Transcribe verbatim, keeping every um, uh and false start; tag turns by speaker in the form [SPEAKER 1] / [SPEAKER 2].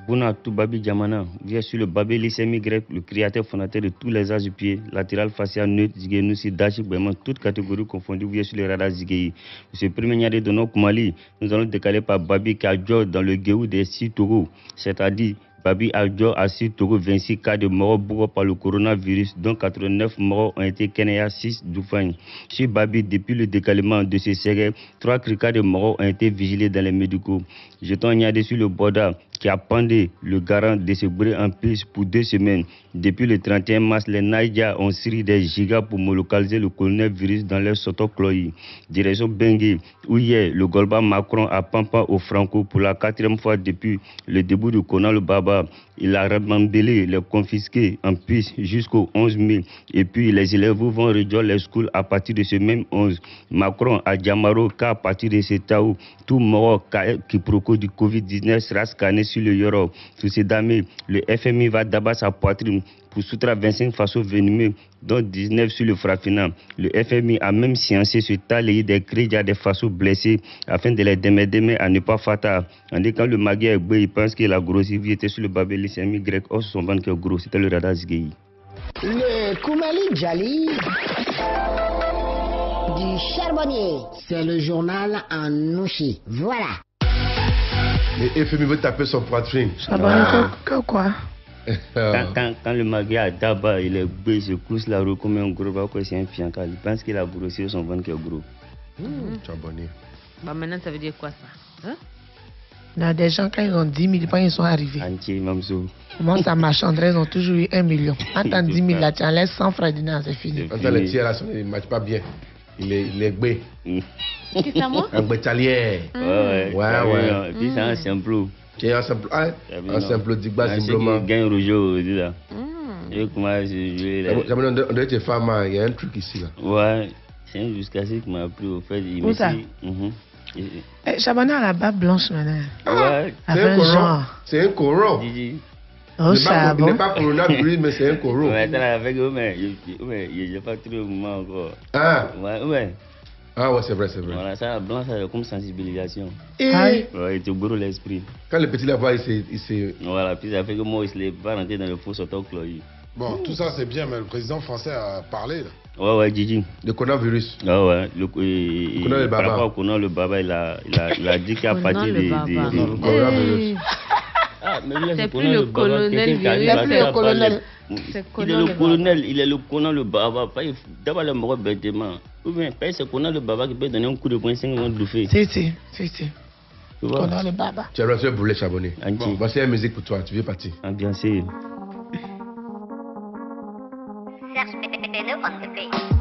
[SPEAKER 1] Bouna Toubabi Djamana, vient sur le Babé Lyssémie grec, le créateur fondateur de tous les arts du pied, latéral, facial, neutre, Ziguenoussi, Dachi, vraiment toutes catégories confondues, vient sur le radar Zigueyi. Monsieur premier Nyade de notre Mali, nous allons décaler par Babi Kadjo dans le Guéou des six taureaux, c'est-à-dire Babi Adjo a six taureaux, vingt-six cas de morts bourrés par le coronavirus, dont quatre-vingt-neuf morts ont été Kenya, six Doufane. Chez Babi, depuis le décalement de ce série, trois cas de morts ont été vigilés dans les médicaux. Jetons Nyade sur le Borda, qui a pendé le garant de ce bruit en piste pour deux semaines. Depuis le trente et un mars, les Naïdia ont siri des gigas pour localiser le coronavirus dans leur sotocloï. Direction Bengue, où hier, le Golba Macron a pampa au Franco pour la quatrième fois depuis le début du Conan le Baba. Il a rembellé les confisqués en piste jusqu'au onze mai. Et puis, les élèves vont rejoindre les schools à partir de ce même onze. Macron a Djamaro qu'à partir de ce taou, tout mort qui procure du covid dix-neuf sera scanné sur le Yoro. Sous ces dames, le F M I va d'abord sa poitrine pour soutra vingt-cinq façons venimeux, dont dix-neuf sur le Frafina. Le F M I a même sciencé ce talis des crédits à des façons blessés afin de les démerder à ne pas fatal. En dit quand le Magui est il pense qu'il a grossi, il était sur le Babé Lyssémie grec, or son ventre qui est gros, c'était le radar Zigueyi.
[SPEAKER 2] Le Koumali Djali du charbonnier, c'est le journal en nouchi. Voilà.
[SPEAKER 3] Le F M I veut taper son poitrine.
[SPEAKER 4] Charbonnier, ah. quoi
[SPEAKER 1] Quand, quand, quand le Magui a d'abord, il est beau, il se couche la roue comme un gros, parce que c'est un fiancard. Il pense qu'il a grossi son ventre qui est gros.
[SPEAKER 3] Mmh. Charbonnier.
[SPEAKER 5] Bah maintenant, ça veut dire quoi ça hein?
[SPEAKER 4] Non, des gens, quand ils ont dix mille francs, ils sont arrivés.
[SPEAKER 1] Entier, Mamsou.
[SPEAKER 4] Comment ça marche, André, ils ont toujours eu un million. Quand t'as dix mille là, tu enlèves cent francs dedans, c'est fini.
[SPEAKER 3] Quand t'as le tiers là, il ne marche pas bien. Il est, il est gbé.
[SPEAKER 5] Qui c'est moi?
[SPEAKER 3] Un bétalier.
[SPEAKER 1] Ouais, ouais.
[SPEAKER 3] Ouais, ouais.
[SPEAKER 1] Et puis c'est un simple.
[SPEAKER 3] Qui est un simple. Ah, un simple digba, simplement.
[SPEAKER 1] Gagne rougeau, dis là. Je commence à jouer là.
[SPEAKER 3] On doit être femme, il y a un truc ici là.
[SPEAKER 1] Ouais. C'est un jusqu'à ce qui m'a appris au fait.
[SPEAKER 4] Où ça? Eh, Charbonnier a la barbe blanche maintenant.
[SPEAKER 1] Ouais.
[SPEAKER 3] C'est un coron. C'est un coron.
[SPEAKER 4] Oh, ça
[SPEAKER 3] Il n'est pas coronavirus, mais c'est un coron.
[SPEAKER 1] Ouais, t'as avec eux, mais je n'ai pas trouvé au moment encore.
[SPEAKER 3] Ah.
[SPEAKER 1] Ouais, ouais.
[SPEAKER 3] Ah ouais, c'est vrai, c'est vrai.
[SPEAKER 1] Voilà, ça, la blanche, c'est comme sensibilisation.
[SPEAKER 3] Et...
[SPEAKER 1] Ouais, il te brûle l'esprit.
[SPEAKER 3] Quand le petit là-bas, il s'est...
[SPEAKER 1] Voilà, puis ça fait que moi, il ne pas rentrer dans le faux autocloï.
[SPEAKER 6] Bon, mmh. tout ça c'est bien, mais le président français a parlé là.
[SPEAKER 1] Ouais, ouais, Gigi.
[SPEAKER 3] Le coronavirus.
[SPEAKER 1] Ouais, ouais. Le,
[SPEAKER 3] le Conan le Baba.
[SPEAKER 1] Par rapport au Conan le Baba, il a, il a, il a dit qu'à partir de...
[SPEAKER 3] Le coronavirus.
[SPEAKER 1] Ah, mais
[SPEAKER 5] c'est plus le colonel virus.
[SPEAKER 4] C'est plus le colonel.
[SPEAKER 1] Il est le colonel, il est le Conan le Baba. D'abord le mort bêtement. Ou bien, c'est Conan le Baba qui peut donner un coup de poing cinq secondes de feu.
[SPEAKER 4] Si, si, si, si. Conan le Baba.
[SPEAKER 3] Tu as reçu brûler Charbonnier. Bon, voici la musique pour toi, tu veux partir.
[SPEAKER 1] Ambiancé.
[SPEAKER 7] Serge Pépé on the beat.